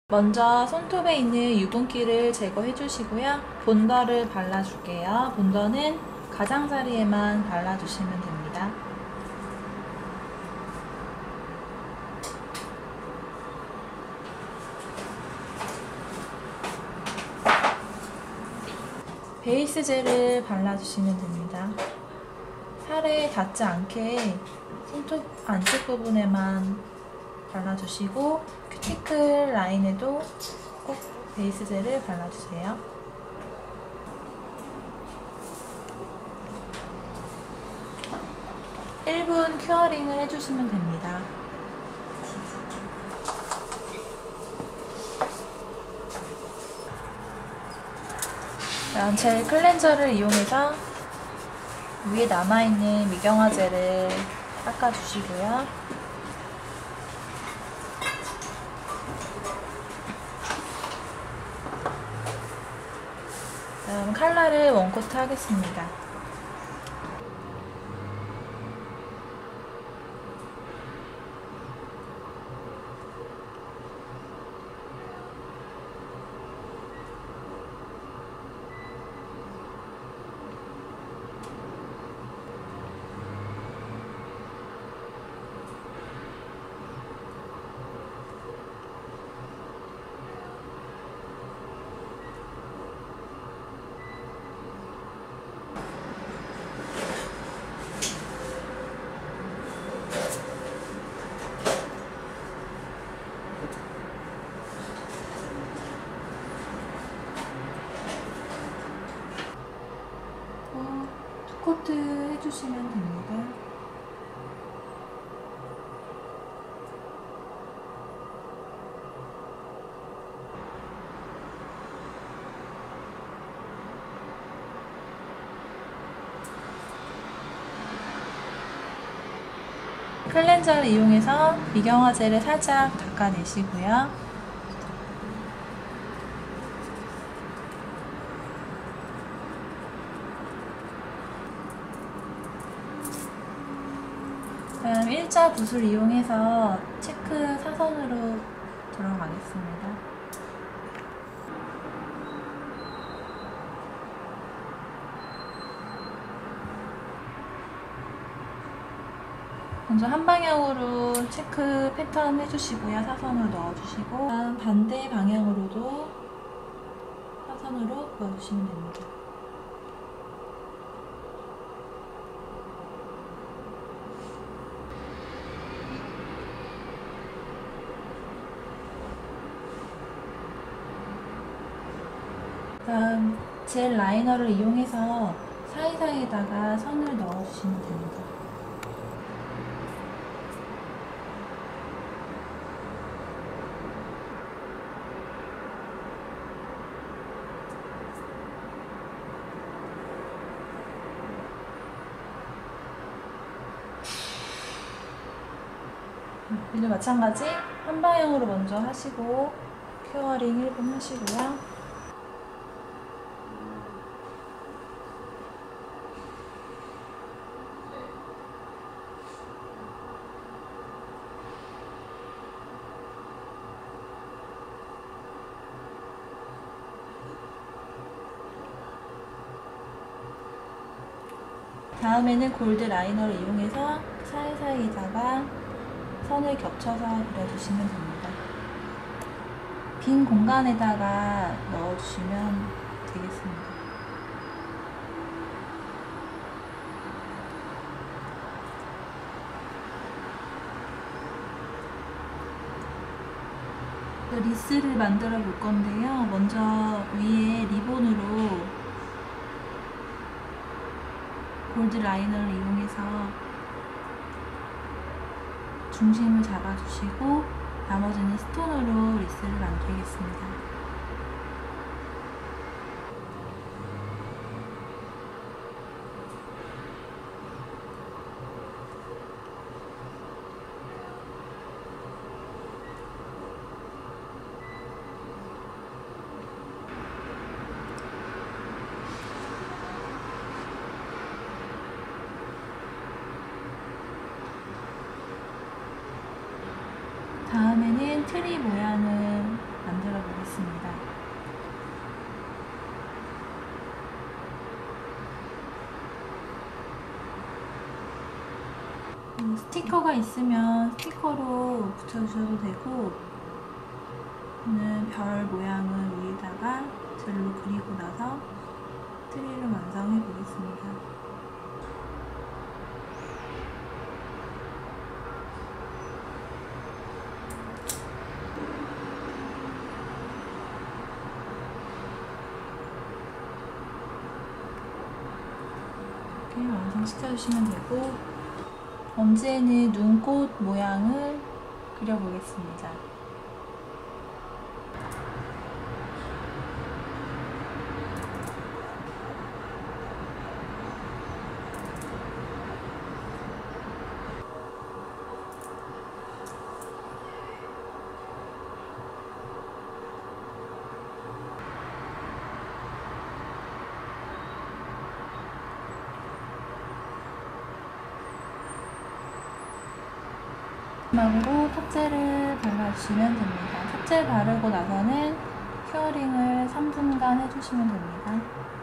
먼저 손톱에 있는 유분기를 제거해 주시고요. 본더를 발라줄게요. 본더는 가장자리에만 발라주시면 됩니다. 베이스 젤을 발라주시면 됩니다. 살에 닿지 않게 손톱 안쪽 부분에만 발라주시고 큐티클 라인에도 꼭 베이스 젤을 발라주세요. (1분) 큐어링을 해주시면 됩니다. 다음 젤 클렌저를 이용해서 위에 남아있는 미경화 젤을 닦아주시고요. 다음 칼라를 원코트 하겠습니다. 투코트 해주시면 됩니다. 클렌저를 이용해서 미경화 젤을 살짝 닦아내시고요. 다음 일자 붓을 이용해서 체크 사선으로 들어가겠습니다. 먼저 한 방향으로 체크 패턴 해주시고요. 사선으로 넣어주시고 다음 반대 방향으로도 사선으로 넣어주시면 됩니다. 다음 젤 라이너를 이용해서 사이사이에다가 선을 넣어주시면 됩니다. 이도 마찬가지 한 방향으로 먼저 하시고 큐어링 1분 하시고요. 다음에는 골드 라이너를 이용해서 사이사이에다가 선을 겹쳐서 그려주시면 됩니다. 빈 공간에다가 넣어주시면 되겠습니다. 리스를 만들어 볼 건데요. 먼저 위에 리본으로 골드 라이너를 이용해서 중심을 잡아주시고 나머지는 스톤으로 리스를 만들겠습니다. 다음에는 트리 모양을 만들어 만들어 보겠습니다. 스티커가 있으면 스티커로 붙여주셔도 되고, 저는 별 모양을 위에다가 젤로 그리고 나서 트리를 완성해 보겠습니다. 이렇게 완성시켜주시면 되고, 엄지에는 눈꽃 모양을 그려보겠습니다. 마지막으로 탑재를 발라주시면 됩니다. 탑재 바르고 나서는 큐어링을 3분간 해주시면 됩니다.